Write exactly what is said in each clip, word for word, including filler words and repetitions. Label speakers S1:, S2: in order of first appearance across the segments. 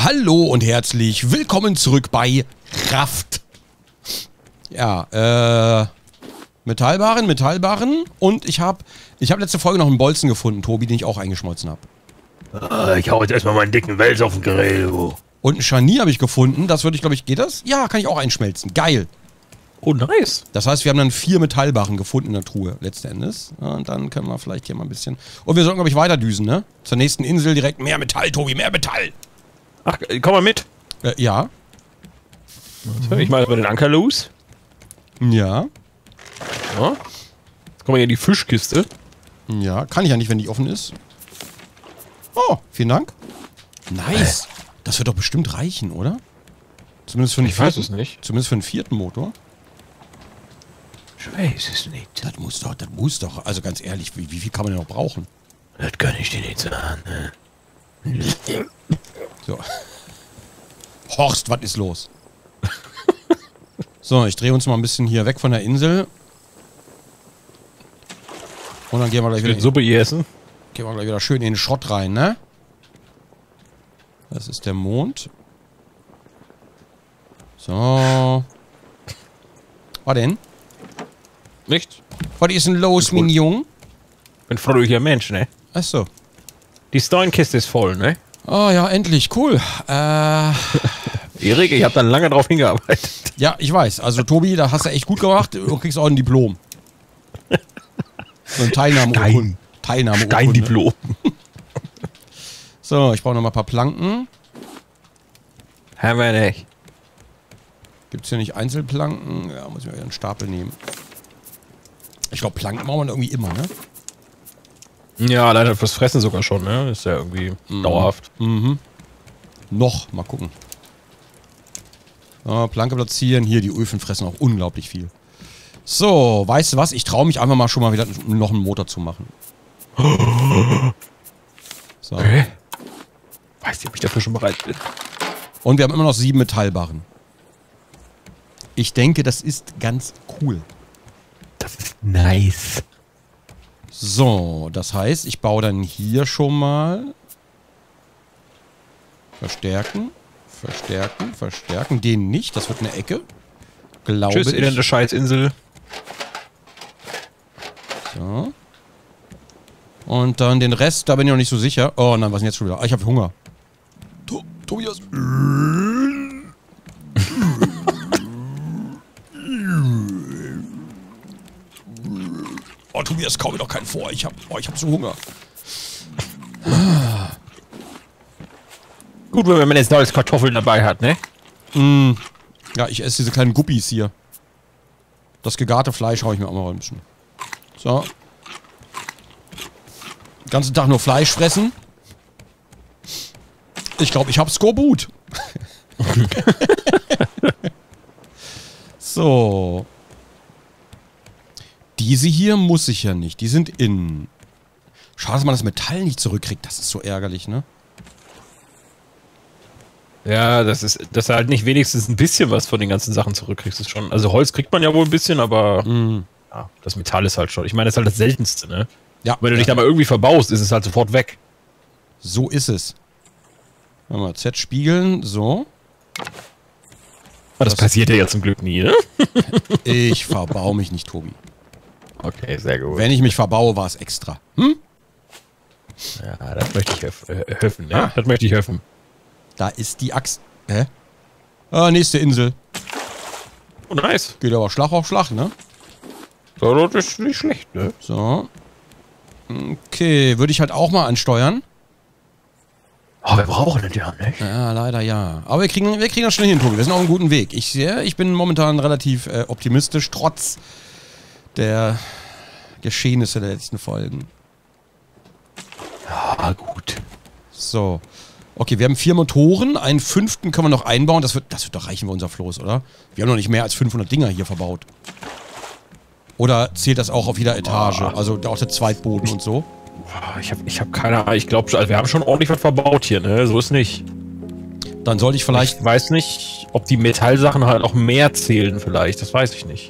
S1: Hallo und herzlich willkommen zurück bei Kraft. Ja, äh, Metallbarren, Metallbarren und ich habe ich hab letzte Folge noch einen Bolzen gefunden, Tobi, den ich auch eingeschmolzen habe.
S2: Ah, ich hau jetzt erstmal meinen dicken Wels auf den Grill. Oh.
S1: Und ein Scharnier habe ich gefunden, das würde ich, glaube ich, geht das? Ja, kann ich auch einschmelzen, geil.
S2: Oh, nice.
S1: Das heißt, wir haben dann vier Metallbarren gefunden in der Truhe, letzten Endes. Und dann können wir vielleicht hier mal ein bisschen... Und wir sollten, glaube ich, weiter düsen, ne? Zur nächsten Insel direkt mehr Metall, Tobi, mehr Metall.
S2: Ach, komm mal mit.
S1: Äh, ja.
S2: Mhm. Ich mache mal den Anker los.
S1: Ja.
S2: Ja. Jetzt kommen wir hier in die Fischkiste.
S1: Ja, kann ich ja nicht, wenn die offen ist. Oh, vielen Dank. Nice. Äh. Das wird doch bestimmt reichen, oder? Zumindest für einen
S2: ich
S1: vierten,
S2: weiß es nicht.
S1: Zumindest für einen vierten Motor.
S2: Ich weiß es nicht.
S1: Das muss doch, das muss doch. Also ganz ehrlich, wie, wie viel kann man denn noch brauchen?
S2: Das kann ich dir nicht sagen. Ne?
S1: So. Horst, was ist los? So, ich drehe uns mal ein bisschen hier weg von der Insel. Und dann gehen wir gleich wieder,
S2: in, Suppe essen.
S1: Gehen wir gleich wieder schön in den Schrott rein, ne? Das ist der Mond. So. Was denn?
S2: Nicht?
S1: Was ist denn los, mein Jung?
S2: Ein fröhlicher Mensch, ne?
S1: Achso.
S2: Die Steinkiste ist voll, ne?
S1: Oh ja, endlich, cool. Äh.
S2: Erik, ich hab dann lange drauf hingearbeitet.
S1: Ja, ich weiß. Also Tobi, da hast du echt gut gemacht. Du kriegst auch ein Diplom. So ein Teilnahmeurkunde. Teilnahmeurkunde.
S2: Steindiplom.
S1: So, ich brauche noch mal ein paar Planken.
S2: Haben wir nicht.
S1: Gibt's hier nicht Einzelplanken? Ja, muss ich mal einen Stapel nehmen. Ich glaube, Planken braucht man irgendwie immer, ne?
S2: Ja, leider fürs Fressen sogar schon, ne? Ist ja irgendwie mhm. dauerhaft.
S1: Mhm. Noch, mal gucken. So, Planke platzieren. Hier, die Öfen fressen auch unglaublich viel. So, weißt du was? Ich traue mich einfach mal schon mal wieder noch einen Motor zu machen. So.
S2: Okay. Weißt du, ob ich dafür schon bereit bin?
S1: Und wir haben immer noch sieben Metallbarren. Ich denke, das ist ganz cool.
S2: Das ist nice.
S1: So, das heißt, ich baue dann hier schon mal verstärken, verstärken, verstärken. Den nicht, das wird eine Ecke. Glaube
S2: Tschüss,
S1: ich.
S2: elende Scheißinsel.
S1: So. Und dann den Rest, da bin ich noch nicht so sicher. Oh nein, was ist denn jetzt schon wieder? Ah, ich habe Hunger. To Tobias. Oh, Tobias, kaum mir doch keinen vor. Ich hab, oh, ich hab so Hunger.
S2: Gut, wenn man jetzt neues Kartoffeln dabei hat, ne?
S1: Mm. Ja, ich esse diese kleinen Guppies hier. Das gegarte Fleisch hau ich mir auch mal ein bisschen. So. Den ganzen Tag nur Fleisch fressen. Ich glaube, ich hab Skorbut. So. Diese hier muss ich ja nicht. Die sind innen. Schade, dass man das Metall nicht zurückkriegt. Das ist so ärgerlich, ne?
S2: Ja, das ist, dass du halt nicht wenigstens ein bisschen was von den ganzen Sachen zurückkriegst, ist schon. Also Holz kriegt man ja wohl ein bisschen, aber mm. ja, das Metall ist halt schon. Ich meine, das ist halt das Seltenste, ne?
S1: Ja.
S2: Wenn du
S1: ja.
S2: dich da mal irgendwie verbaust, ist es halt sofort weg.
S1: So ist es. Mal Z spiegeln, so.
S2: Aber das, das passiert ja zum Glück nie, ne?
S1: Ich verbau mich nicht, Tobi.
S2: Okay, sehr gut.
S1: Wenn ich mich verbaue, war es extra. Hm?
S2: Ja, das möchte ich höf äh, höfen, ne? Ah. Das möchte ich höfen.
S1: Da ist die Axt. Hä? Ah, nächste Insel.
S2: Oh, nice.
S1: Geht aber Schlag auf Schlag, ne?
S2: So, das ist nicht schlecht, ne?
S1: So. Okay, würde ich halt auch mal ansteuern.
S2: Oh, wir brauchen das ja nicht.
S1: Ja, leider ja. Aber wir kriegen, wir kriegen das schnell hin, Tobi. Wir sind auf einem guten Weg. Ich, ja, ich bin momentan relativ äh, optimistisch, trotz der Geschehnisse der letzten Folgen.
S2: Ja, gut.
S1: So. Okay, wir haben vier Motoren. Einen fünften können wir noch einbauen. Das wird, das wird doch reichen für unser Floß, oder? Wir haben noch nicht mehr als fünfhundert Dinger hier verbaut. Oder zählt das auch auf jeder Etage? Also auch der Zweitboden und so?
S2: Ich habe ich hab keine Ahnung. Ich glaube, also wir haben schon ordentlich was verbaut hier, ne? So ist nicht.
S1: Dann sollte ich vielleicht...
S2: Ich weiß nicht, ob die Metallsachen halt auch mehr zählen vielleicht. Das weiß ich nicht.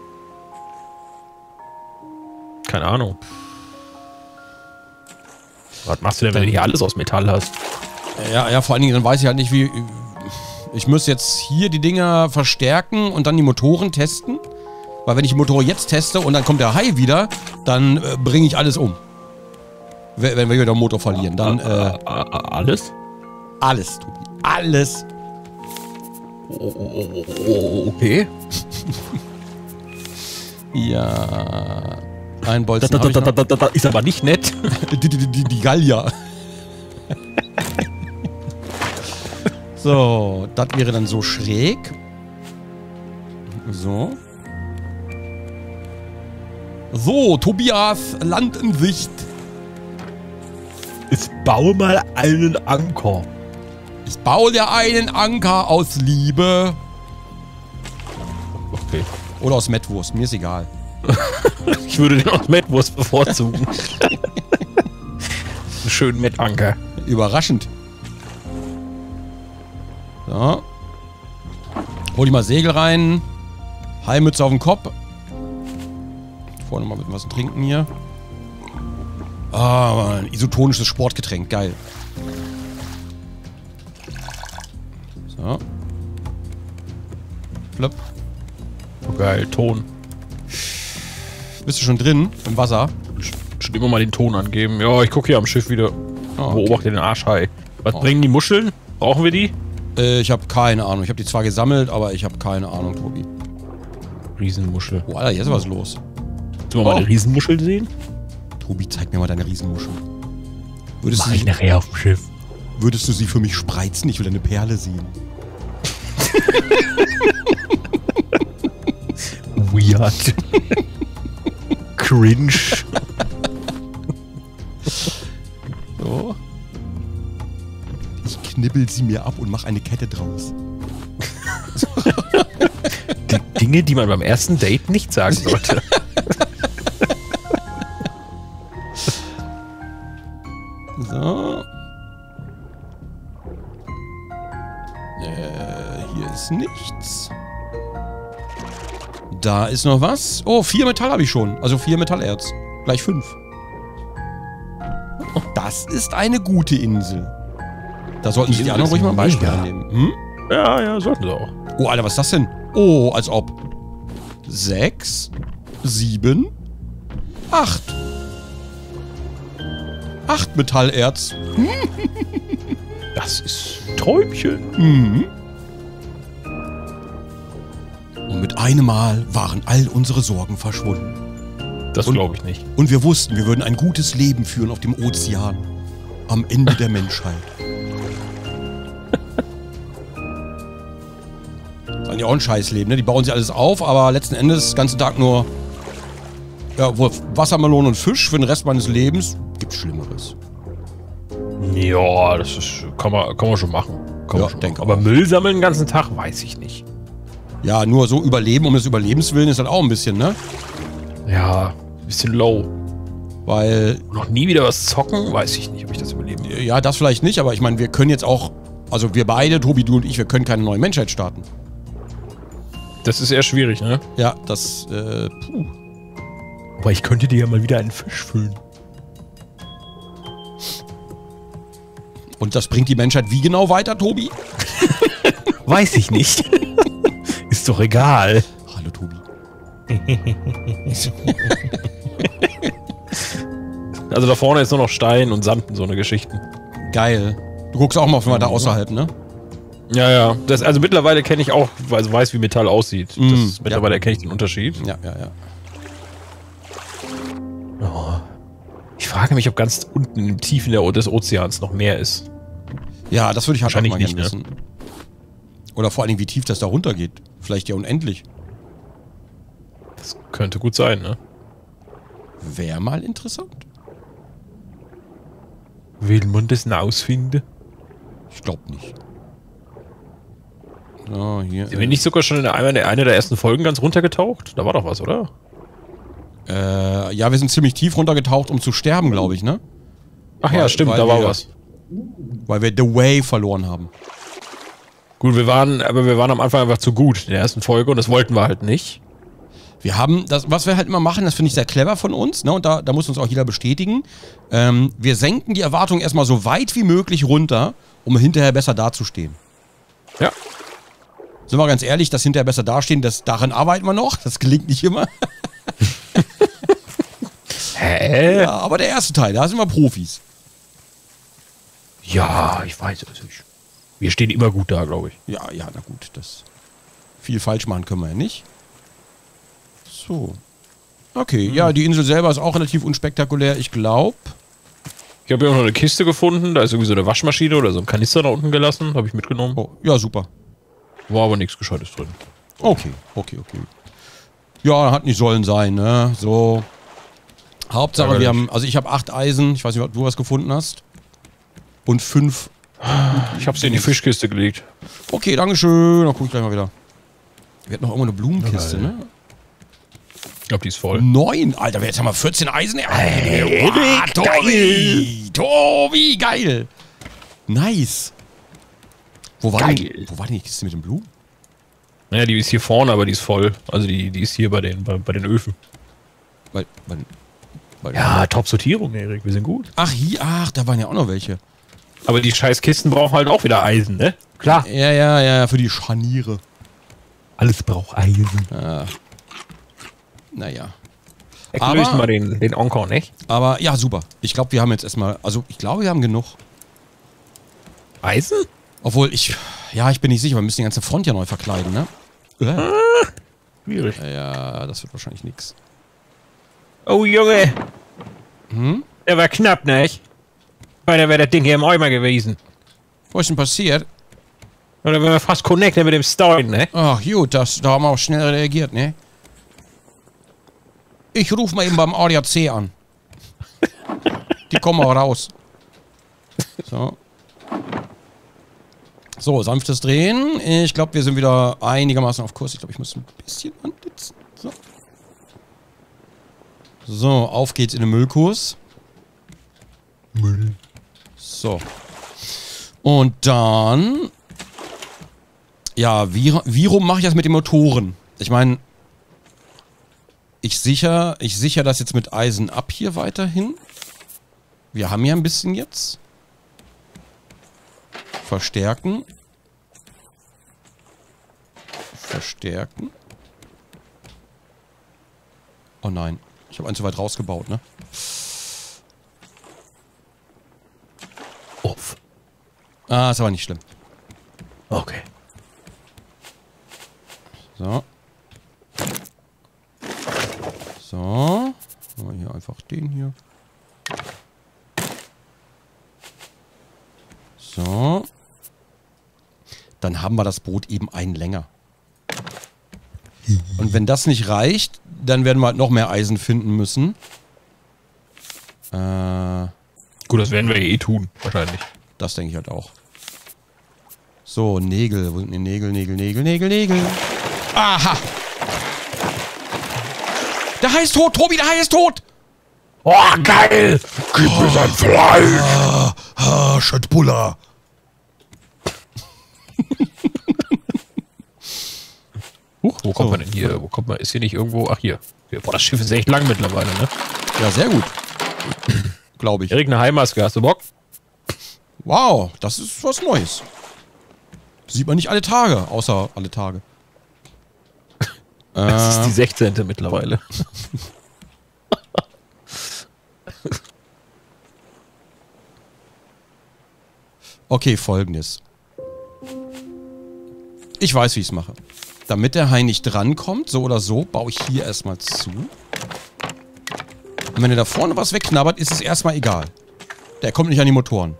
S2: Keine Ahnung. Was machst du denn, wenn du hier alles aus Metall hast?
S1: Ja, ja, vor allen Dingen, dann weiß ich halt nicht, wie... Ich muss jetzt hier die Dinger verstärken und dann die Motoren testen. Weil wenn ich die Motoren jetzt teste und dann kommt der Hai wieder, dann äh, bringe ich alles um. Wenn, wenn wir wieder den Motor verlieren, dann... Äh,
S2: alles?
S1: Alles, Tobi. Alles.
S2: Oh, oh, oh, okay.
S1: Ja... Ein Bolzen
S2: da, da, da,
S1: da,
S2: da, da, ist aber nicht nett.
S1: die, die, die, die Gallier. So, das wäre dann so schräg. So. So, Tobias, Land in Sicht.
S2: Ich baue mal einen Anker.
S1: Ich baue dir einen Anker aus Liebe.
S2: Okay.
S1: Oder aus Mettwurst, mir ist egal.
S2: Ich würde den aus Mettwurst bevorzugen. Einen schönen Mettanker.
S1: Überraschend. So. Hol die mal Segel rein. Heilmütze auf den Kopf. Vorne mal mit was trinken hier. Ah, ein isotonisches Sportgetränk. Geil. So. Flip.
S2: Oh, geil, Ton.
S1: Bist du schon drin im Wasser?
S2: Schon immer mal den Ton angeben. Ja, ich gucke hier am Schiff wieder.
S1: Oh, okay.
S2: Beobachte den Arschhai. Was
S1: Oh.
S2: bringen die Muscheln? Brauchen wir die?
S1: Äh, ich habe keine Ahnung. Ich habe die zwar gesammelt, aber ich habe keine Ahnung, Tobi.
S2: Riesenmuschel.
S1: Oh, Alter, hier ist was los.
S2: Sollen wir
S1: Oh.
S2: mal eine Riesenmuschel sehen?
S1: Tobi, zeig mir mal deine Riesenmuschel. Würdest
S2: Mach
S1: du,
S2: ich
S1: sie,
S2: nachher auf dem Schiff.
S1: würdest du sie für mich spreizen? Ich will eine Perle sehen.
S2: Weird. Cringe.
S1: So. Ich knibbel sie mir ab und mache eine Kette draus.
S2: Die Dinge, die man beim ersten Date nicht sagen sollte.
S1: So. Äh, hier ist nichts. Da ist noch was. Oh, vier Metall habe ich schon. Also vier Metallerz. Gleich fünf. Das ist eine gute Insel. Da sollten
S2: Die
S1: sich die
S2: Insel
S1: anderen ruhig
S2: ist
S1: mal ein Beispiel
S2: mega.
S1: annehmen. Hm?
S2: Ja, ja, sollten sie auch.
S1: Oh, Alter, was ist das denn? Oh, als ob. Sechs, sieben, acht. Acht Metallerz.
S2: Das ist ein Träumchen.
S1: Mhm. Und mit einem Mal waren all unsere Sorgen verschwunden.
S2: Das
S1: Und-
S2: glaube ich nicht.
S1: Und wir wussten, wir würden ein gutes Leben führen auf dem Ozean. Am Ende der Menschheit. Das ist eigentlich auch ein Scheißleben, ne? Die bauen sich alles auf, aber letzten Endes den ganzen Tag nur ja, wohl Wassermelonen und Fisch für den Rest meines Lebens. Gibt's Schlimmeres.
S2: Ja, das ist, kann, man, kann man schon machen. Kann
S1: Ja,
S2: man schon
S1: denke
S2: machen. Aber
S1: auch.
S2: Müll sammeln den ganzen Tag, weiß ich nicht.
S1: Ja, nur so überleben um des Überlebens willen ist halt auch ein bisschen, ne?
S2: Ja, bisschen low.
S1: Weil,
S2: Noch nie wieder was zocken, weiß ich nicht, ob ich das überleben will.
S1: ja, das vielleicht nicht, aber ich meine, wir können jetzt auch, also wir beide, Tobi, du und ich, wir können keine neue Menschheit starten.
S2: Das ist eher schwierig, ne?
S1: Ja, das, äh, puh.
S2: Aber ich könnte dir ja mal wieder einen Fisch füllen.
S1: Und das bringt die Menschheit wie genau weiter, Tobi?
S2: Weiß ich nicht. Ist doch egal.
S1: Hallo, Tobi.
S2: Also da vorne ist nur noch Stein und Sand und so eine Geschichten.
S1: Geil. Du guckst auch mal von weiter außerhalb, ne?
S2: Ja, ja. Das, also mittlerweile kenne ich auch, also weiß, wie Metall aussieht.
S1: Mm,
S2: das, mittlerweile
S1: ja.
S2: erkenne ich den Unterschied.
S1: Ja, ja, ja.
S2: Oh. Ich frage mich, ob ganz unten im Tiefen der, des Ozeans noch mehr ist.
S1: Ja, das würde ich halt auch
S2: Wahrscheinlich
S1: mal
S2: nicht,
S1: gerne
S2: ne?
S1: wissen. Oder vor allen Dingen, wie tief das da runtergeht. Vielleicht ja unendlich.
S2: Das könnte gut sein, ne?
S1: Wäre mal interessant.
S2: Will man das denn ausfinden?
S1: Ich glaube nicht. So, hier.
S2: Sind wir nicht sogar schon in einer der, einer der ersten Folgen ganz runtergetaucht? Da war doch was, oder?
S1: Äh, ja, wir sind ziemlich tief runtergetaucht, um zu sterben, glaube ich, ne?
S2: Ach
S1: Weil-
S2: ja, stimmt,
S1: weil
S2: da war
S1: wir-
S2: was.
S1: Weil wir The Way verloren haben.
S2: Gut, wir waren, aber wir waren am Anfang einfach zu gut in der ersten Folge und das wollten wir halt nicht.
S1: Wir haben, das, was wir halt immer machen, das finde ich sehr clever von uns, ne? Und da, da muss uns auch jeder bestätigen. Ähm, wir senken die Erwartungen erstmal so weit wie möglich runter, um hinterher besser dazustehen.
S2: Ja.
S1: Sind wir ganz ehrlich, das hinterher besser dastehen, das, daran arbeiten wir noch. Das gelingt nicht immer.
S2: Hä?
S1: Ja, aber der erste Teil, da sind wir Profis.
S2: Ja, ich weiß. Also ich, wir stehen immer gut da, glaube ich.
S1: Ja, ja, na gut, das viel falsch machen können wir ja nicht. So. Okay, hm. ja, die Insel selber ist auch relativ unspektakulär, ich glaube.
S2: Ich habe ja auch noch eine Kiste gefunden, da ist irgendwie so eine Waschmaschine oder so ein Kanister da unten gelassen, habe ich mitgenommen.
S1: Oh, ja, super.
S2: War aber nichts Gescheites drin.
S1: Okay, okay, okay. Ja, hat nicht sollen sein, ne? So. Hauptsache, ja, wir haben, also ich habe acht Eisen, ich weiß nicht, ob du was gefunden hast. Und fünf.
S2: Ich habe sie in die Fischkiste gelegt.
S1: Okay, dankeschön. Dann guck ich gleich mal wieder. Wir hatten noch irgendwo eine Blumenkiste, ja, ne?
S2: Ich glaube, die ist voll.
S1: Neun! Alter, jetzt haben wir vierzehn Eisen.
S2: Hey,
S1: wow, Tobi! Tobi, geil! Nice! Wo war,
S2: geil.
S1: Denn, wo war denn die Kiste mit den Blumen?
S2: Naja, die ist hier vorne, aber die ist voll. Also die, die ist hier bei den, bei, bei den Öfen.
S1: Weil, weil, weil
S2: ja, Top-Sortierung, Erik. Wir sind gut.
S1: Ach, hier, ach, da waren ja auch noch welche.
S2: Aber die scheiß Kisten brauchen halt auch wieder Eisen, ne? Klar.
S1: Ja, ja, ja, für die Scharniere.
S2: Alles braucht Eisen.
S1: Ah. Naja.
S2: Lösen wir den, den Encore, nicht?
S1: Aber, ja, super. Ich glaube, wir haben jetzt erstmal, also ich glaube, wir haben genug.
S2: Eisen?
S1: Obwohl, ich, ja, ich bin nicht sicher, wir müssen die ganze Front ja neu verkleiden, ne?
S2: Ah, schwierig.
S1: Ja, das wird wahrscheinlich nix.
S2: Oh, Junge.
S1: Hm?
S2: Der war knapp, nicht? Weil da wäre das Ding hier im Eimer gewesen.
S1: Was ist denn passiert?
S2: Oder wenn wir fast connecten mit dem Stein, ne?
S1: Ach, gut, das, da haben wir auch schnell reagiert, ne? Ich rufe mal eben beim A D A C an. Die kommen auch raus. So. So, sanftes Drehen. Ich glaube, wir sind wieder einigermaßen auf Kurs. Ich glaube, ich muss ein bisschen anditzen. So. So, auf geht's in den Müllkurs. Müll. So. Und dann... Ja, wie, wie rum mache ich das mit den Motoren? Ich meine... Ich sichere ich sicher das jetzt mit Eisen ab hier weiterhin. Wir haben ja ein bisschen jetzt. Verstärken. Verstärken. Oh nein. Ich habe einen zu weit rausgebaut, ne?
S2: Uff.
S1: Ah, ist aber nicht schlimm.
S2: Okay.
S1: So. So. Machen wir hier einfach den hier. So. Dann haben wir das Boot eben einen länger. Und wenn das nicht reicht, dann werden wir halt noch mehr Eisen finden müssen. Äh,
S2: Gut, das werden wir eh tun, wahrscheinlich.
S1: Das denke ich halt auch. So, Nägel. Wo sind die Nägel, Nägel, Nägel, Nägel, Nägel? Aha! Der Hai ist tot, Tobi, der Hai ist tot!
S2: Oh, geil! Gib mir sein Fleisch!
S1: Ah, ah, Schöttbuller!
S2: Huch, wo kommt so. man denn hier? Wo kommt man? Ist hier nicht irgendwo? Ach, hier. Boah, das Schiff ist echt lang mittlerweile, ne?
S1: Ja, sehr gut. Glaube ich.
S2: Erik, eine Haimaske, hast du Bock?
S1: Wow, das ist was Neues. Sieht man nicht alle Tage, außer alle Tage.
S2: Das äh, ist die sechzehnte mittlerweile.
S1: Okay, folgendes. Ich weiß, wie ich es mache. Damit der Hai nicht drankommt, so oder so, baue ich hier erstmal zu. Und wenn er da vorne was wegknabbert, ist es erstmal egal. Der kommt nicht an die Motoren.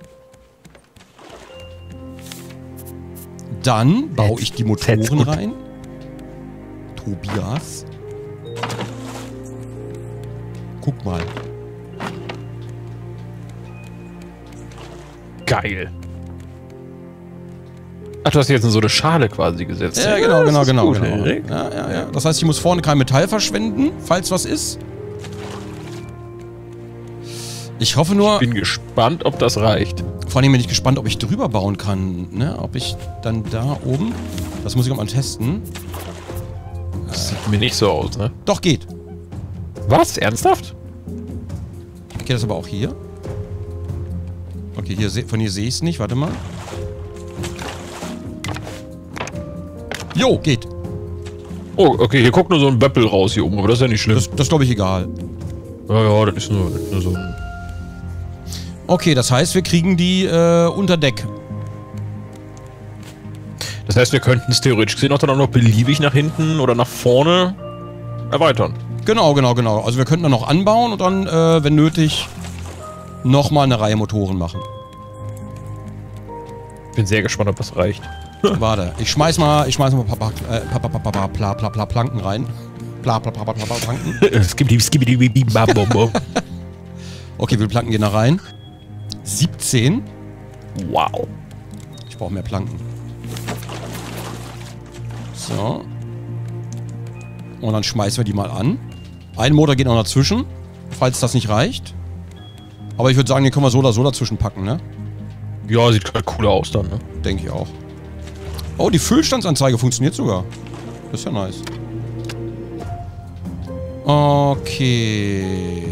S1: Dann baue ich die Motoren rein. Tobias. Guck mal.
S2: Geil. Ach, du hast jetzt in so eine Schale quasi gesetzt.
S1: Ja, genau, genau, genau.
S2: Gut,
S1: genau. Ja, ja, ja. Das heißt, ich muss vorne kein Metall verschwenden, falls was ist. Ich hoffe nur...
S2: Ich bin gespannt, ob das reicht.
S1: Vor allem bin ich gespannt, ob ich drüber bauen kann. Ne? Ob ich dann da oben... Das muss ich auch mal testen.
S2: Das sieht mir nicht so aus, ne?
S1: Doch, geht.
S2: Was? Ernsthaft?
S1: Geht das aber auch hier? Okay, hier von hier sehe ich es nicht. Warte mal. Jo, geht.
S2: Oh, okay, hier guckt nur so ein Böppel raus hier oben, aber das ist ja nicht schlimm.
S1: Das, das ist, glaube ich, egal.
S2: Ja, ja, das ist nur, das ist nur so ein...
S1: Okay, das heißt, wir kriegen die äh, unter Deck.
S2: Das heißt, wir könnten es theoretisch gesehen auch dann auch noch beliebig nach hinten oder nach vorne erweitern.
S1: Genau, genau, genau. Also wir könnten dann noch anbauen und dann, äh, wenn nötig, nochmal eine Reihe Motoren machen.
S2: Bin sehr gespannt, ob das reicht.
S1: Warte, ich schmeiß mal, ich schmeiß mal ein paar, äh, paar, paar, paar, paar, pla, pla, pla, Planken rein. Pla, pla, pla, pla, pla, Planken.
S2: Skibidi, skibidi, bidi, babom.
S1: Okay, wie viele Planken gehen da rein? siebzehn.
S2: Wow.
S1: Ich brauche mehr Planken. So. Und dann schmeißen wir die mal an. Ein Motor geht noch dazwischen, falls das nicht reicht. Aber ich würde sagen, den können wir so oder so dazwischen packen, ne?
S2: Ja, sieht halt cooler aus dann, ne?
S1: Denke ich auch. Oh, die Füllstandsanzeige funktioniert sogar. Das ist ja nice. Okay.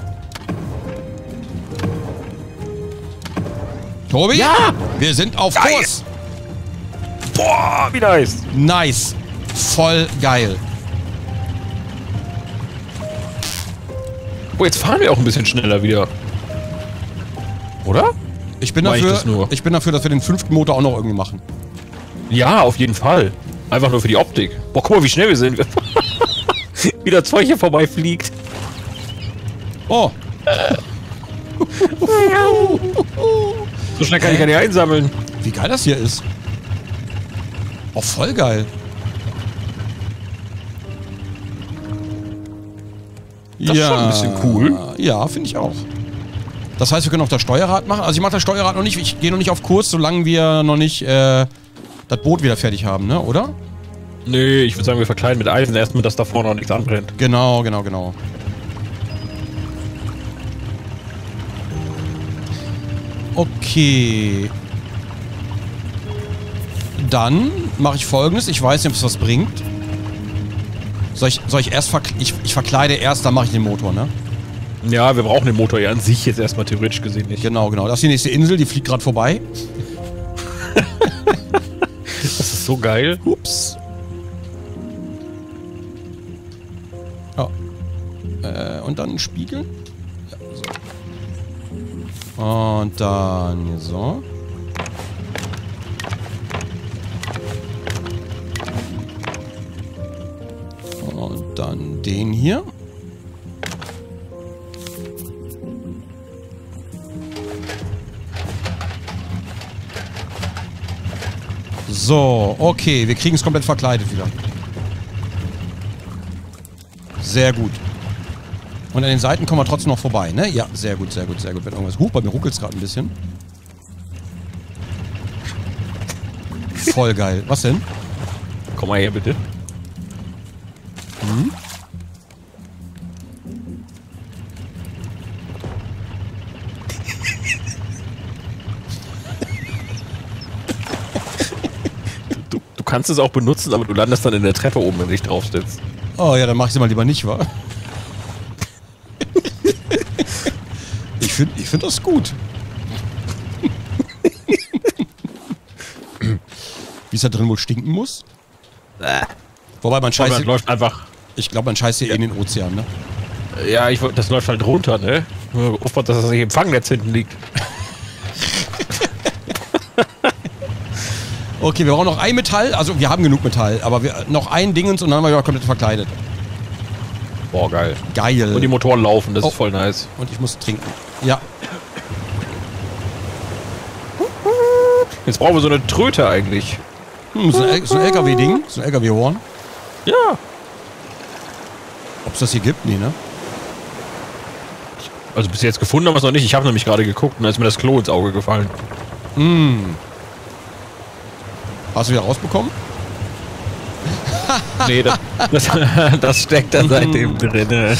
S1: Tobi?
S2: Ja!
S1: Wir sind auf
S2: Geil.
S1: Kurs.
S2: Boah, wie nice.
S1: Nice. Voll geil.
S2: Oh, jetzt fahren wir auch ein bisschen schneller wieder. Oder?
S1: Ich bin
S2: Mach ich
S1: dafür,
S2: das nur?
S1: ich bin dafür, dass wir den fünften Motor auch noch irgendwie machen.
S2: Ja, auf jeden Fall. Einfach nur für die Optik. Boah, guck mal, wie schnell wir sind. Wie das Zeug hier vorbeifliegt.
S1: Oh.
S2: So schnell kann ich gar nicht einsammeln.
S1: Wie geil das hier ist. Oh, voll geil.
S2: Das ist schon ein bisschen cool.
S1: Ja, finde ich auch. Das heißt, wir können auch das Steuerrad machen. Also ich mache das Steuerrad noch nicht. Ich gehe noch nicht auf Kurs, solange wir noch nicht äh, das Boot wieder fertig haben, ne? Oder?
S2: Nee, ich würde sagen, wir verkleiden mit Eisen erstmal, dass da vorne noch nichts anbrennt.
S1: Genau, genau, genau. Okay. Dann mache ich Folgendes. Ich weiß nicht, ob es was bringt. Soll ich, soll ich erst verkleiden? Ich, ich verkleide erst, dann mache ich den Motor, ne?
S2: Ja, wir brauchen den Motor ja an sich jetzt erstmal theoretisch gesehen nicht.
S1: Genau, genau. Das ist die nächste Insel, die fliegt gerade vorbei.
S2: Das ist so geil.
S1: Ups. Oh. Äh, und dann Spiegel. Ja, so. Und dann hier so. Und dann den hier. So, okay, wir kriegen es komplett verkleidet wieder. Sehr gut. Und an den Seiten kommen wir trotzdem noch vorbei, ne? Ja, sehr gut, sehr gut, sehr gut. Wenn irgendwas... Huch, bei mir ruckelt es gerade ein bisschen. Voll geil. Was denn?
S2: Komm mal her, bitte.
S1: Hm?
S2: Du, du kannst es auch benutzen, aber du landest dann in der Treppe oben, wenn du dich drauf sitzt.
S1: Oh ja, dann mach ich sie mal lieber nicht, wa? Ich finde ich find das gut. Wie es da drin wohl stinken muss?
S2: Äh.
S1: Wobei man scheißt...
S2: Man läuft einfach...
S1: Ich glaube, man scheißt hier
S2: Ja.
S1: eh in den Ozean, ne?
S2: Ja, ich, wollt- das läuft halt runter, ne? Aufpassen, dass das nicht im Fangnetz hinten liegt.
S1: Okay, wir brauchen noch ein Metall. Also, wir haben genug Metall. Aber wir, noch ein Dingens und dann haben wir ja komplett verkleidet.
S2: Boah, geil.
S1: Geil.
S2: Und die Motoren laufen, das
S1: Oh.
S2: ist voll nice.
S1: Und ich muss trinken. Ja.
S2: Jetzt brauchen wir so eine Tröte eigentlich.
S1: Hm, so ein, so ein L K W-Ding. So ein L K W-Horn.
S2: Ja.
S1: Ob es das hier gibt? Nee, ne?
S2: Also bis jetzt gefunden haben wir es noch nicht. Ich habe nämlich gerade geguckt und da ist mir das Klo ins Auge gefallen.
S1: Hm. Hast du wieder rausbekommen?
S2: Nee, das, das, das steckt da seitdem drin.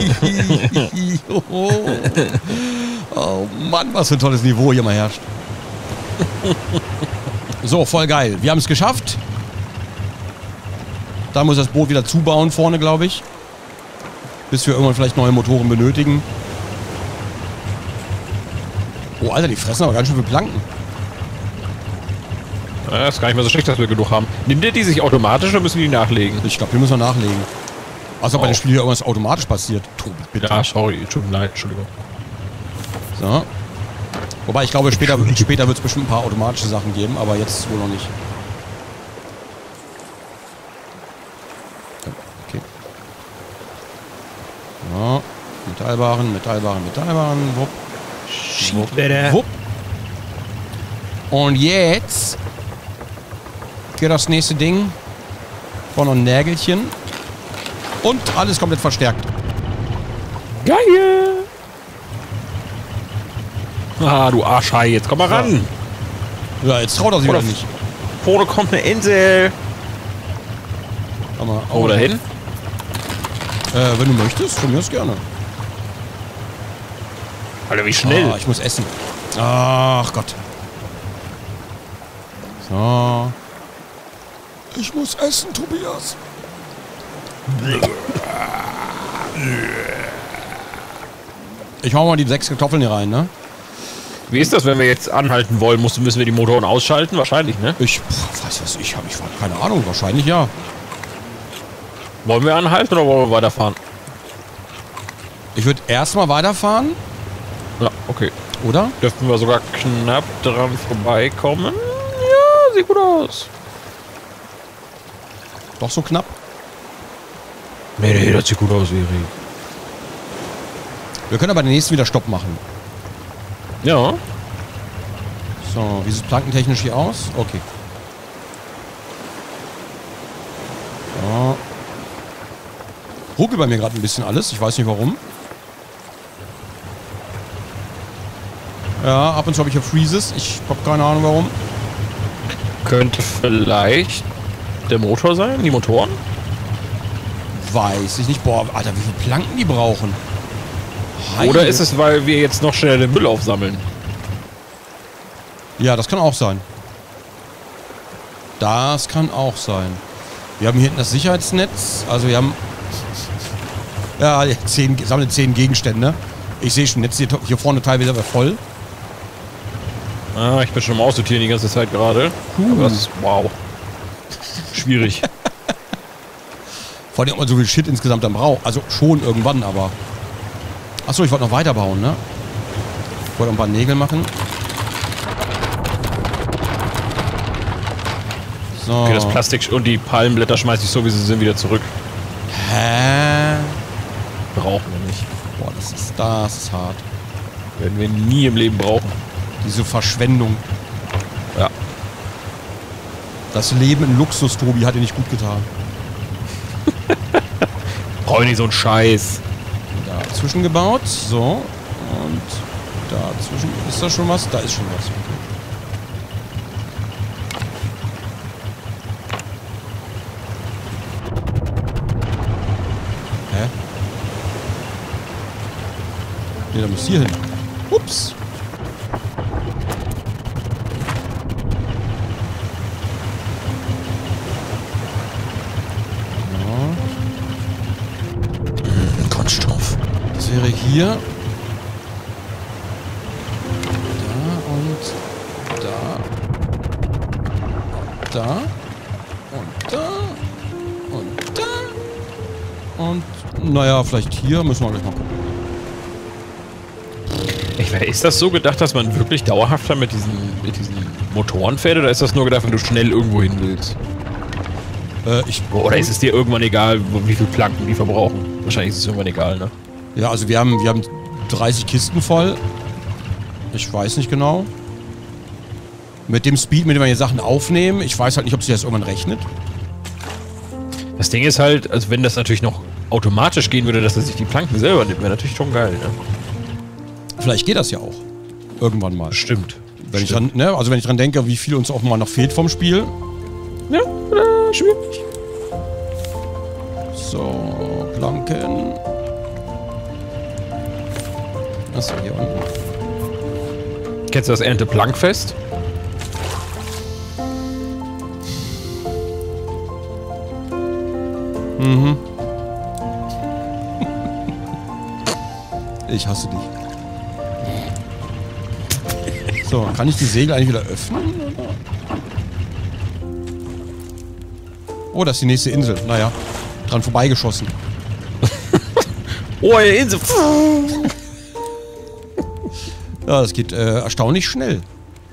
S1: oh. Oh Mann, was für ein tolles Niveau hier mal herrscht. So, voll geil. Wir haben es geschafft. Da muss das Boot wieder zubauen vorne, glaube ich. Bis wir irgendwann vielleicht neue Motoren benötigen. Oh, Alter, die fressen aber ganz schön viel Planken.
S2: Ja, ist gar nicht mehr so schlecht, dass wir genug haben. Nimmt ihr die sich automatisch oder müssen wir die nachlegen?
S1: Ich glaube, die müssen wir nachlegen. Also oh. bei dem Spiel hier irgendwas automatisch passiert. Tobi, bitte.
S2: Ja, sorry, tut mir leid, Entschuldigung.
S1: So. Wobei, ich glaube, später, später wird es bestimmt ein paar automatische Sachen geben, aber jetzt wohl noch nicht. Okay. So. Metallbaren, Metallbaren, Metallbaren. Wupp. Wupp. Wupp. Und jetzt geht das nächste Ding. Vor noch ein Nägelchen. Und alles komplett verstärkt.
S2: Geil! Ah, du Arschhai, jetzt komm mal ja. ran.
S1: Ja, jetzt traut er sich wieder nicht.
S2: Vorne kommt eine Insel.
S1: Komm mal,
S2: oh, dahin?
S1: Äh, wenn du möchtest, von mir aus gerne.
S2: Alter, wie schnell.
S1: Ah, ich muss essen. Ach Gott. So. Ich muss essen, Tobias. Ich hau mal die sechs Kartoffeln hier rein, ne?
S2: Wie ist das, wenn wir jetzt anhalten wollen? Müssen, müssen wir die Motoren ausschalten? Wahrscheinlich, ne?
S1: Ich pff, weiß was ich habe. Ich keine Ahnung. Wahrscheinlich ja.
S2: Wollen wir anhalten oder wollen wir weiterfahren?
S1: Ich würde erstmal weiterfahren.
S2: Ja, okay.
S1: Oder?
S2: Dürften wir sogar knapp dran vorbeikommen? Ja, sieht gut aus.
S1: Doch so knapp?
S2: Nee, nee, das sieht gut aus, Eri.
S1: Wir können aber den nächsten wieder Stopp machen.
S2: Ja.
S1: So, wie sieht es plankentechnisch hier aus? Okay. So. Ruckelt bei mir gerade ein bisschen alles. Ich weiß nicht warum. Ja, ab und zu habe ich hier Freezes. Ich habe keine Ahnung warum.
S2: Könnte vielleicht der Motor sein? Die Motoren?
S1: Weiß ich nicht. Boah, Alter, wie viel Planken die brauchen. Heide.
S2: Oder ist es, weil wir jetzt noch schnell den Müll aufsammeln?
S1: Ja, das kann auch sein. Das kann auch sein. Wir haben hier hinten das Sicherheitsnetz. Also wir haben... Ja, zehn, sammeln zehn Gegenstände. Ich sehe schon, jetzt hier, hier vorne teilweise voll.
S2: Ah, ich bin schon am Aussortieren die ganze Zeit gerade.
S1: Cool.
S2: Das ist, wow. Schwierig.
S1: Vor allem, ob man so viel Shit insgesamt dann braucht. Also schon irgendwann, aber... Achso, ich wollte noch weiterbauen, ne? Ich wollte ein paar Nägel machen. So.
S2: Okay, das Plastik und die Palmenblätter schmeiße ich so, wie sie sind, wieder zurück.
S1: Hä?
S2: Brauchen wir nicht.
S1: Boah, das ist, das ist hart.
S2: Werden wir nie im Leben brauchen.
S1: Diese Verschwendung.
S2: Ja.
S1: Das Leben in Luxus, Tobi, hat dir nicht gut getan.
S2: Brauche ich nicht so einen Scheiß.
S1: Dazwischen gebaut. So. Und dazwischen. Ist da schon was? Da ist schon was. Okay. Hä? Ne, da muss hier hin. Ups. Wäre hier. Da und da. Da. Und da. Und da. Und naja, vielleicht hier. Müssen wir gleich mal gucken.
S2: Ich weiß, ist das so gedacht, dass man wirklich dauerhaft dann mit diesen, mit diesen Motoren fährt? Oder ist das nur gedacht, wenn du schnell irgendwo hin willst?
S1: Äh, ich,
S2: oder ist es dir irgendwann egal, wie viel Planken die verbrauchen? Wahrscheinlich ist es irgendwann egal, ne?
S1: Ja, also wir haben, wir haben dreißig Kisten voll. Ich weiß nicht genau. Mit dem Speed, mit dem wir hier Sachen aufnehmen, ich weiß halt nicht, ob sich das irgendwann rechnet.
S2: Das Ding ist halt, also wenn das natürlich noch automatisch gehen würde, dass er sich die Planken selber nimmt, wäre natürlich schon geil, ne?
S1: Vielleicht geht das ja auch. Irgendwann mal.
S2: Stimmt.
S1: Wenn ich dran, ne, also wenn ich dran denke, wie viel uns auch mal noch fehlt vom Spiel.
S2: Ja, äh, schwierig.
S1: So, Planken. Achso, hier unten.
S2: Kennst du das Ernte-Plankfest?
S1: Mhm. Ich hasse dich. So, kann ich die Segel eigentlich wieder öffnen? Oder? Oh, das ist die nächste Insel. Naja, dran vorbeigeschossen.
S2: Oh, eine Insel.
S1: Ja, das geht äh, erstaunlich schnell.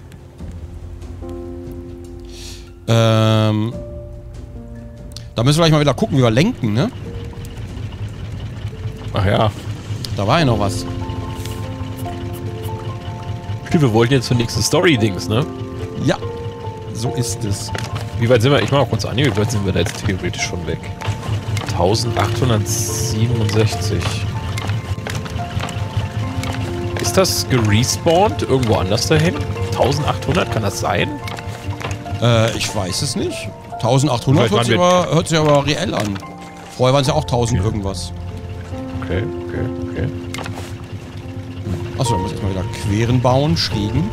S1: Ähm... Da müssen wir gleich mal wieder gucken, wie wir lenken, ne?
S2: Ach ja.
S1: Da war ja noch was.
S2: Stimmt, wir wollten jetzt zur nächsten Story-Dings, ne?
S1: Ja, so ist es.
S2: Wie weit sind wir? Ich mach mal kurz an, wie weit sind wir da jetzt theoretisch schon weg? eintausendachthundertsiebenundsechzig. Ist das gerespawnt irgendwo anders dahin? eintausendachthundert, kann das sein?
S1: Äh, ich weiß es nicht. eintausendachthundert hört sich, aber, hört sich aber reell an. Vorher waren es ja auch tausend
S2: okay.
S1: irgendwas.
S2: Okay, okay, okay.
S1: Achso, dann muss ich mal wieder queren bauen, schrägen.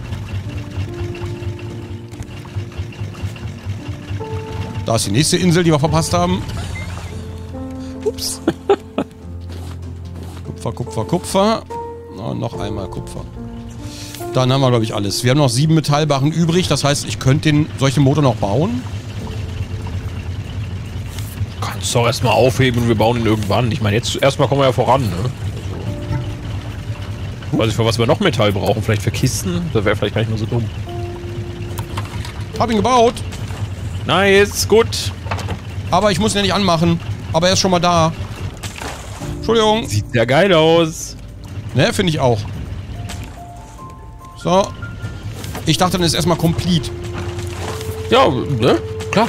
S1: Da ist die nächste Insel, die wir verpasst haben. Ups. Kupfer, Kupfer, Kupfer. Und noch einmal Kupfer. Dann haben wir, glaube ich, alles. Wir haben noch sieben Metallbarren übrig. Das heißt, ich könnte den solchen Motor noch bauen.
S2: Kannst du auch erstmal aufheben und wir bauen ihn irgendwann. Ich meine, jetzt erstmal kommen wir ja voran, ne? Also, weiß ich, für was wir noch Metall brauchen. Vielleicht für Kisten? Das wäre vielleicht gar nicht nur so dumm.
S1: Hab ihn gebaut.
S2: Nice, gut.
S1: Aber ich muss ihn ja nicht anmachen. Aber er ist schon mal da. Entschuldigung.
S2: Sieht sehr geil aus.
S1: Ne, finde ich auch. So. Ich dachte, dann ist erstmal complete.
S2: Ja, ne? Klar.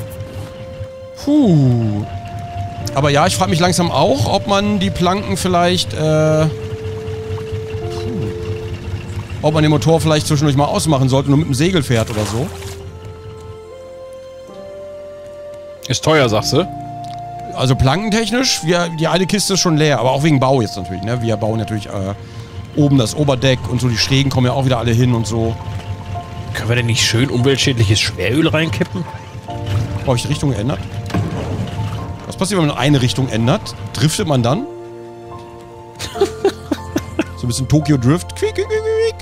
S1: Puh. Aber ja, ich frage mich langsam auch, ob man die Planken vielleicht, äh... Puh. Ob man den Motor vielleicht zwischendurch mal ausmachen sollte, nur mit dem Segel fährt oder so.
S2: Ist teuer, sagst du?
S1: Also plankentechnisch, wir, die eine Kiste ist schon leer, aber auch wegen Bau jetzt natürlich, ne? Wir bauen natürlich, äh, oben das Oberdeck und so, die Schrägen kommen ja auch wieder alle hin und so.
S2: Können wir denn nicht schön umweltschädliches Schweröl reinkippen?
S1: Habe ich die Richtung geändert? Was passiert, wenn man eine Richtung ändert? Driftet man dann? So ein bisschen Tokyo Drift. Quiek, quiek, quiek, quiek.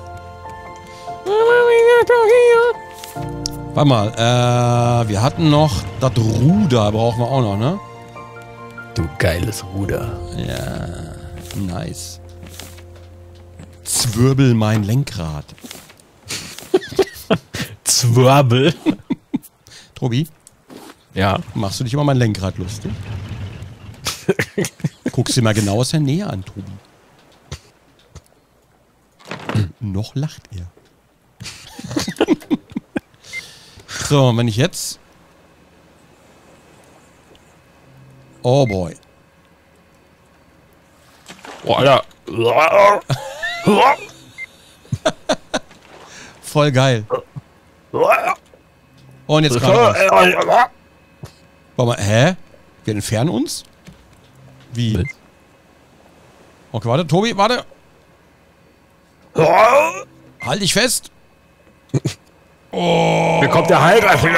S1: Warte mal, äh, wir hatten noch das Ruder, brauchen wir auch noch, ne?
S2: Du geiles Ruder.
S1: Ja, nice. Zwirbel mein Lenkrad.
S2: Zwirbel.
S1: Tobi?
S2: Ja.
S1: Machst du dich immer mein Lenkrad lustig? Guckst dir mal genau aus der Nähe an, Tobi. Noch lacht er. So, wenn ich jetzt... Oh boy.
S2: Oh, Alter.
S1: Voll geil. Und jetzt gerade raus. Warte mal, hä? Wir entfernen uns? Wie?
S2: Mit?
S1: Okay, warte, Tobi, warte. Halt dich fest. Oh.
S2: Mir kommt der Halbreifel.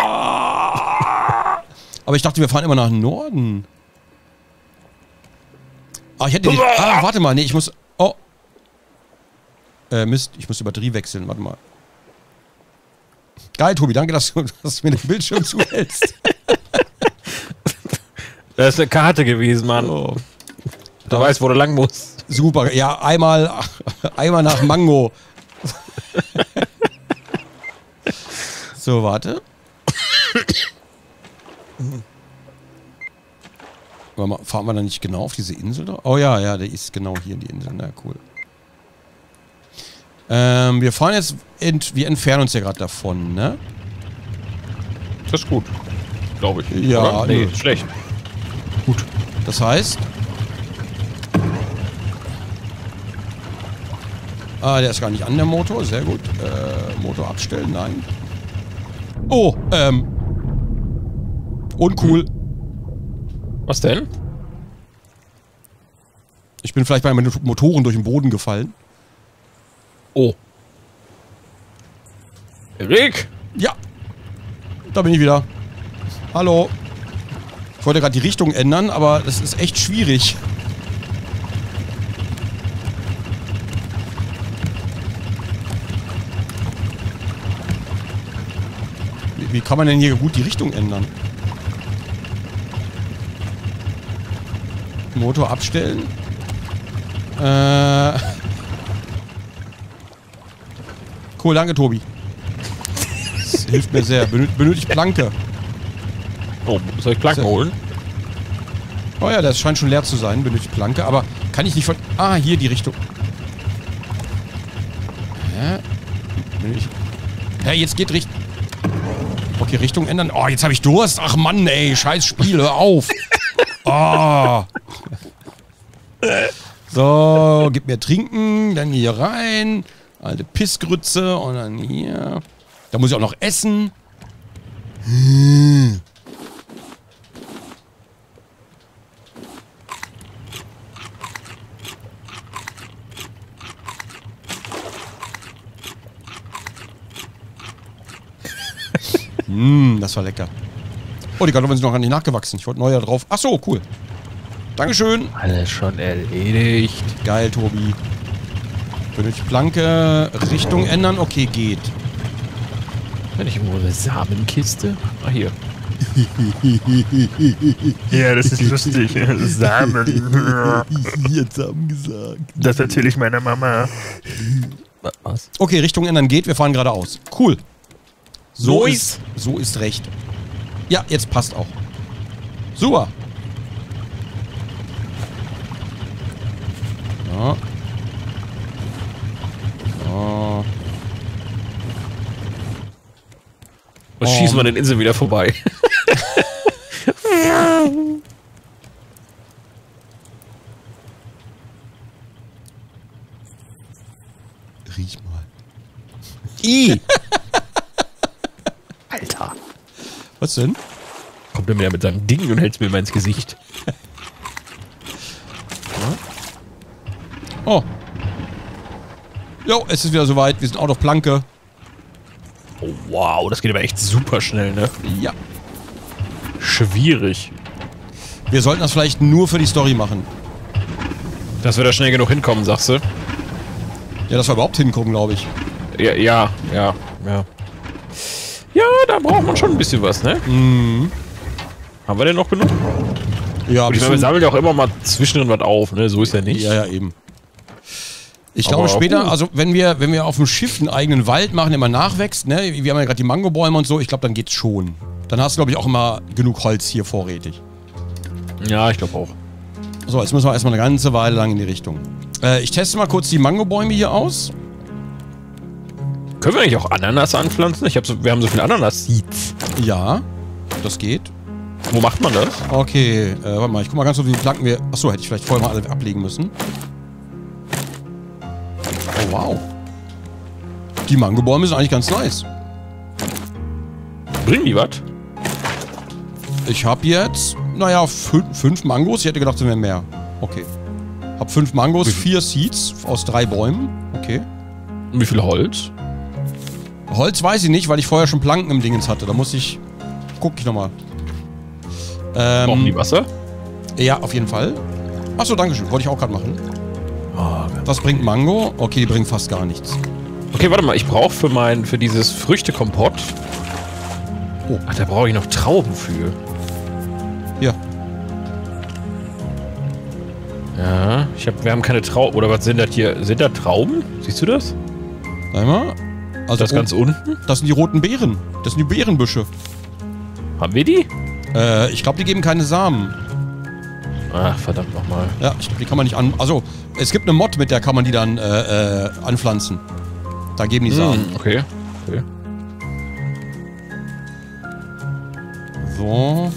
S1: Aber ich dachte, wir fahren immer nach Norden. Ah, ich hätte nicht... Ah, warte mal, nee, ich muss... Oh. Äh, Mist, ich muss die Batterie wechseln, warte mal. Geil, Tobi, danke, dass du, dass du mir den Bildschirm zuhältst.
S2: Das ist eine Karte gewesen, Mann.
S1: Oh.
S2: Du weißt, wo du lang musst.
S1: Super, ja, einmal, einmal nach Mango. So, warte. Warte mal, fahren wir da nicht genau auf diese Insel da? Oh ja, ja, der ist genau hier in die Insel. Na, cool. Ähm, wir fahren jetzt, ent, wir entfernen uns ja gerade davon, ne?
S2: Das ist gut. Glaube ich.
S1: Ja,
S2: oder? Nee,
S1: nö.
S2: schlecht.
S1: Gut. Das heißt... Ah, der ist gar nicht an, der Motor. Sehr gut. Äh, Motor abstellen, nein. Oh, ähm... Uncool.
S2: Was denn?
S1: Ich bin vielleicht bei meinen Motoren durch den Boden gefallen.
S2: Oh. Erik!
S1: Ja. Da bin ich wieder. Hallo. wollte gerade die Richtung ändern, aber das ist echt schwierig. Wie, wie kann man denn hier gut die Richtung ändern? Motor abstellen. Äh. Cool, danke, Tobi. Das hilft mir sehr. Benö benötigt Planke.
S2: Oh, soll ich Planken holen?
S1: Oh ja, das scheint schon leer zu sein. Benötigt Planke, aber kann ich nicht von... Ah, hier die Richtung. Hä? Benötigt... Hä, jetzt geht Richtung... Okay, Richtung ändern. Oh, jetzt habe ich Durst. Ach Mann, ey. Scheiß Spiel, hör auf. Oh. So, gib mir trinken. Dann hier rein. Alte Pissgrütze. Und dann hier. Da muss ich auch noch essen. Hm. Hm, das war lecker. Oh, die Kartoffeln sind noch gar nicht nachgewachsen. Ich wollte neu da drauf. Ach so, cool. Dankeschön.
S2: Alles schon erledigt.
S1: Geil, Tobi. Benötigt Planke. Richtung ändern. Okay, geht.
S2: Wenn ich irgendwo eine Samenkiste. Ah, hier.
S3: Ja, das ist lustig. Samen.
S1: Jetzt Samen gesagt.
S3: Das erzähle ich meiner Mama.
S2: Was?
S1: Okay, Richtung ändern geht. Wir fahren geradeaus. Cool. So
S2: Nice.
S1: ist, so ist recht. Ja, jetzt passt auch. Super. Ja. Ja.
S2: Was
S1: Oh.
S2: schießen wir den Insel wieder vorbei?
S1: Riech mal. I.
S2: Alter.
S1: Was denn?
S2: Kommt er mir mit seinem Ding und hält's mir immer ins Gesicht.
S1: Oh. Jo, es ist wieder soweit. Wir sind out of Planke.
S2: Oh, wow, das geht aber echt super schnell, ne?
S1: Ja.
S2: Schwierig.
S1: Wir sollten das vielleicht nur für die Story machen.
S2: Dass wir da schnell genug hinkommen, sagst du?
S1: Ja, dass wir überhaupt hinkommen, glaube ich.
S2: Ja, ja, ja, ja. Ja, da braucht man schon ein bisschen was, ne?
S1: Mhm.
S2: Haben wir denn noch genug?
S1: Ja,
S2: Und ich meine, wir sammeln ja auch immer mal zwischendrin was auf, ne? So ist ja nicht.
S1: Ja, ja, eben. Ich
S2: Aber
S1: glaube später,
S2: gut.
S1: also wenn wir, wenn wir auf dem Schiff einen eigenen Wald machen, der immer nachwächst, ne? Wir haben ja gerade die Mangobäume und so, ich glaube, dann geht's schon. Dann hast du, glaube ich, auch immer genug Holz hier vorrätig.
S2: Ja, ich glaube auch.
S1: So, jetzt müssen wir erstmal eine ganze Weile lang in die Richtung. Äh, ich teste mal kurz die Mangobäume hier aus.
S2: Können wir eigentlich auch Ananas anpflanzen? Ich hab so, wir haben so viele Ananas-Seeds.
S1: Ja, das geht.
S2: Wo macht man das?
S1: Okay, äh, warte mal, ich guck mal ganz kurz, wie viele Planken wir... Achso, hätte ich vielleicht vorher mal alle ablegen müssen. Oh, wow. Die Mangobäume sind eigentlich ganz nice.
S2: Bringen die was?
S1: Ich habe jetzt, naja, fün fünf Mangos. Ich hätte gedacht, es wären mehr. Okay. Hab fünf Mangos, vier Seeds aus drei Bäumen. Okay.
S2: Und wie viel Holz?
S1: Holz weiß ich nicht, weil ich vorher schon Planken im Dingens hatte. Da muss ich... Guck ich nochmal.
S2: Brauchen die
S1: Ähm,
S2: Wasser?
S1: ja, auf jeden Fall. Achso, dankeschön. Wollte ich auch gerade machen.
S2: Oh,
S1: Was bringt Mango? Okay, die bringen fast gar nichts.
S2: okay, warte mal. Ich brauche für mein, für dieses Früchtekompott...
S1: Oh.
S2: Ach, da brauche ich noch Trauben für.
S1: Hier.
S2: Ja, ich hab, wir haben keine Trauben. Oder was sind das hier? Sind da Trauben? Siehst du das?
S1: Sag mal. Also
S2: Das ganz
S1: oh,
S2: unten?
S1: das sind die roten Beeren. Das sind die Beerenbüsche.
S2: Haben wir die?
S1: Äh, ich glaube, die geben keine Samen.
S2: Ach, verdammt nochmal.
S1: Ja, ich glaub, die kann man nicht an... Also, es gibt eine Mod, mit der kann man die dann äh, äh, anpflanzen. Da geben die Samen.
S2: Hm, okay. okay.
S1: So.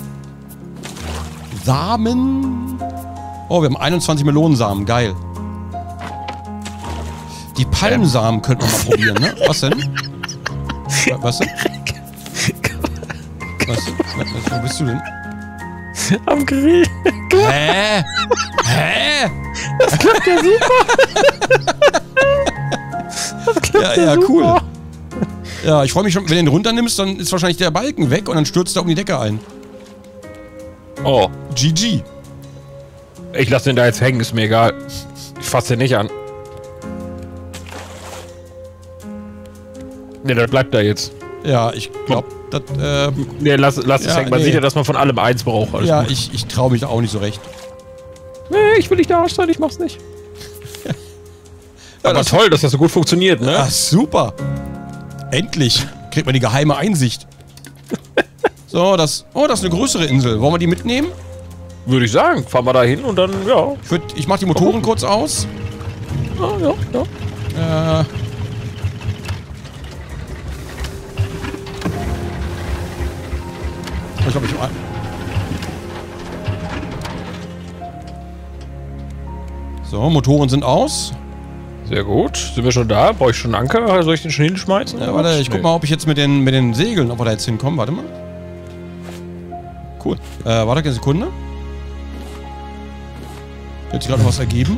S1: Samen. Oh, wir haben einundzwanzig Melonensamen. Geil. Die Palmsamen könnten wir mal probieren, ne? Was denn? Was denn? Was, was, wo bist du denn?
S2: Am Grill.
S1: Hä? Hä?
S2: Das klappt ja super. Das klappt
S1: Ja, ja,
S2: super.
S1: cool. Ja, ich freue mich schon, wenn du den runternimmst, dann ist wahrscheinlich der Balken weg und dann stürzt er um die Decke ein.
S2: Oh,
S1: G G.
S2: ich lasse den da jetzt hängen, ist mir egal. Ich fasse den nicht an. Ne, der bleibt da jetzt.
S1: Ja, ich glaube, das, äh,
S2: Ne, lass, lass
S1: Ja,
S2: es hängen. Man
S1: nee.
S2: sieht ja, dass man von allem eins braucht. Alles
S1: ja,
S2: gut.
S1: ich, ich traue mich da auch nicht so recht.
S2: Nee, ich will nicht der Arsch sein, ich mach's nicht. Aber
S1: das-
S2: toll, dass das so gut funktioniert, ne?
S1: Ah, super. Endlich kriegt man die geheime Einsicht. So, das, oh, das ist eine größere Insel. Wollen wir die mitnehmen?
S2: Würde ich sagen. Fahren wir da hin und dann, ja.
S1: Ich, würd, ich mach die Motoren kurz aus.
S2: Ja, ja, ja.
S1: Äh, ich glaube, ich mal. So, Motoren sind aus.
S2: Sehr gut. Sind wir schon da? Brauche ich schon einen Anker? Soll ich den schon hinschmeißen?
S1: Ja, warte, ich guck mal, ob ich jetzt mit den, mit den Segeln, ob wir da jetzt hinkommen. Warte mal. Cool. Äh, warte eine Sekunde. Jetzt gerade noch was ergeben.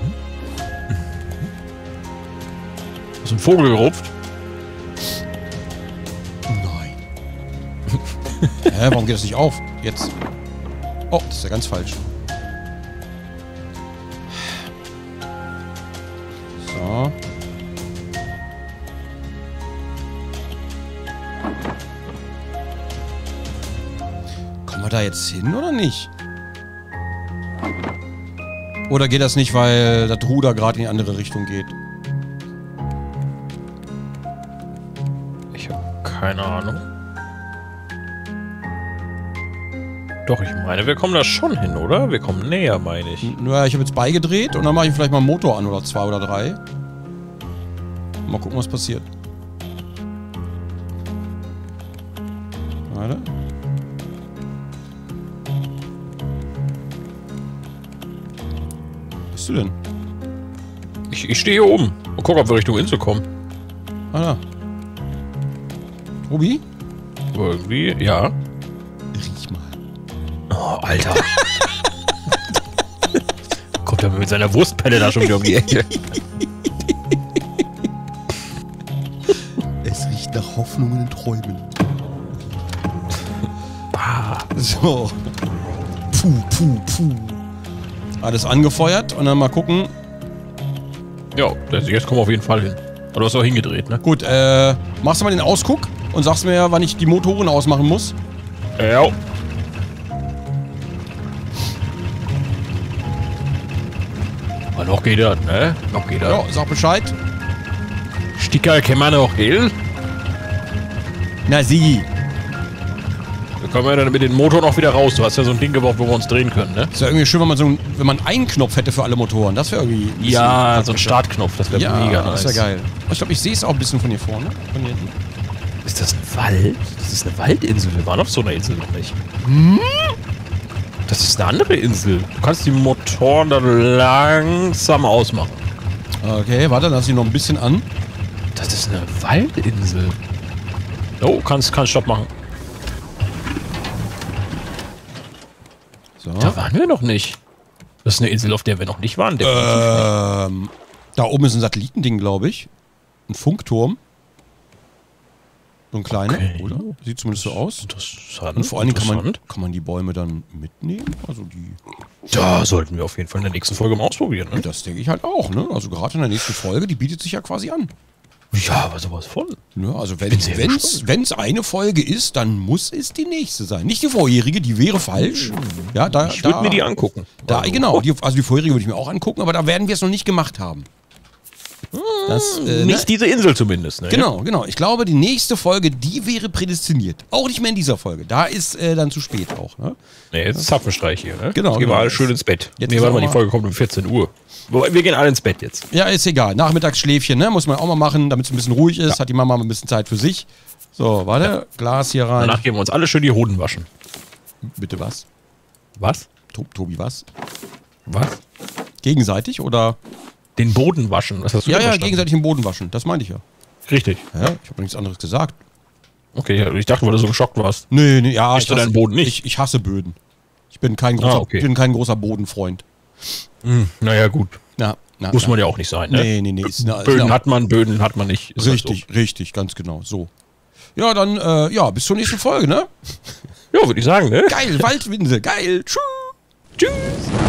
S2: Ist ein Vogel gerupft?
S1: Nein. Hä, warum geht das nicht auf? Jetzt. Oh, das ist ja ganz falsch. So. Kommen wir da jetzt hin oder nicht? Oder geht das nicht, weil das Ruder gerade in die andere Richtung geht?
S2: Ich habe keine Ahnung. Doch, ich meine, wir kommen da schon hin, oder? Wir kommen näher, meine ich.
S1: Naja, ich habe jetzt beigedreht und dann mache ich vielleicht mal einen Motor an oder zwei oder drei. Mal gucken, was passiert. Warte. Wo bist du denn?
S2: Ich, ich stehe hier oben und gucke, ob wir Richtung Insel kommen.
S1: Ah, da. Tobi?
S2: Aber irgendwie, ja.
S1: Riech mal.
S2: Oh, Alter. Kommt er mit seiner Wurstpelle da schon wieder um die Ecke.
S1: Es riecht nach Hoffnungen und Träumen. So. Puh, puh, puh. Alles angefeuert und dann mal gucken.
S2: Ja, das- jetzt kommen wir auf jeden Fall hin. Aber du hast auch hingedreht, ne?
S1: Gut, äh, machst du mal den Ausguck und sagst mir ja, wann ich die Motoren ausmachen muss.
S2: Ja. Aber noch geht das, ne? Noch geht das.
S1: Ja, sag Bescheid.
S2: Sticker kennen wir noch, gell?
S1: Na, Sigi.
S2: Da kommen wir dann mit dem Motor noch wieder raus. Du hast ja so ein Ding gebaut, wo wir uns drehen können, ne?
S1: Ist ja irgendwie schön, wenn man so ein, wenn man einen Knopf hätte für alle Motoren. Das wäre irgendwie. ein bisschen
S2: Ja, so ein
S1: praktischer.
S2: Startknopf, das wäre
S1: Ja,
S2: mega nice.
S1: das wäre geil. Ich glaube, ich sehe es auch ein bisschen von hier vorne. Von hier hinten.
S2: Ist das ein Wald? Das ist eine Waldinsel. Wir waren auf so einer Insel noch nicht. Das ist eine andere Insel. Du kannst die Motoren dann langsam ausmachen.
S1: Okay, warte, lass ich noch ein bisschen an.
S2: Das ist eine Waldinsel. Oh, kannst, kannst Stopp machen.
S1: So.
S2: Da waren wir noch nicht. Das ist eine Insel, auf der wir noch nicht waren. definitiv nicht.
S1: Ähm, da oben ist ein Satellitending, glaube ich. Ein Funkturm. So ein kleiner,
S2: Okay.
S1: oder? Sieht zumindest so aus.
S2: Interessant.
S1: Und vor allen Dingen kann man,
S2: interessant.
S1: kann man die Bäume dann mitnehmen. Also die.
S2: Da sollten wir auf jeden Fall in der nächsten Folge mal ausprobieren. Ne?
S1: Das denke ich halt auch, ne? Also gerade in der nächsten Folge, die bietet sich ja quasi an.
S2: Ja, aber sowas von.
S1: Ne? Also wenn
S2: Bin sehr
S1: es
S2: gespannt.
S1: wenn's eine Folge ist, dann muss es die nächste sein. Nicht die vorherige, die wäre falsch. Ja, da,
S2: Ich würde
S1: da,
S2: mir die angucken.
S1: Da,
S2: Also,
S1: genau, die, also die vorherige würde ich mir auch angucken, aber da werden wir es noch nicht gemacht haben. Das, äh,
S2: Nicht
S1: ne?
S2: diese Insel zumindest, ne?
S1: Genau, genau. Ich glaube, die nächste Folge, die wäre prädestiniert. Auch nicht mehr in dieser Folge. Da ist äh, dann zu spät auch. Ne?
S2: Ne, jetzt ist Zapfenstreich hier, ne?
S1: Genau,
S2: Jetzt gehen wir
S1: genau.
S2: alle schön ins Bett.
S1: Jetzt
S2: Nee,
S1: ist
S2: warte
S1: auch
S2: mal, die
S1: mal-
S2: Folge kommt um vierzehn Uhr. Wobei, wir gehen alle ins Bett jetzt.
S1: Ja, ist egal. Nachmittagsschläfchen, ne? Muss man auch mal machen, damit es ein bisschen ruhig ist. Hat die Mama mal ein bisschen Zeit für sich. So, warte. Glas hier rein.
S2: Danach gehen wir uns alle schön die Hoden waschen.
S1: Bitte was?
S2: Was?
S1: To Tobi, was?
S2: Was?
S1: Gegenseitig oder?
S2: Den Boden waschen. Was hast du
S1: Ja,
S2: denn
S1: ja,
S2: verstanden?
S1: gegenseitig im Boden waschen. Das meinte ich ja.
S2: Richtig.
S1: Ja, ich habe nichts anderes gesagt.
S2: Okay, ja, ich dachte, weil du so geschockt warst.
S1: Nee, nee, ja.
S2: Mischst du deinen Boden nicht?
S1: Ich, ich hasse Böden. Ich bin kein großer,
S2: Ah, okay.
S1: bin kein großer Bodenfreund.
S2: Hm, naja, gut.
S1: Na, na,
S2: Muss
S1: na.
S2: man ja auch nicht sein, ne?
S1: Nee, nee, nee. Ist eine,
S2: Böden
S1: ist eine,
S2: hat man, Böden hat man nicht. Ist halt
S1: Richtig, richtig, ganz genau. So. Ja, dann, äh, ja, bis zur nächsten Folge, ne?
S2: Ja, würde ich sagen, ne?
S1: Geil, Waldwinsel, geil. Tschüss.
S2: Tschüss.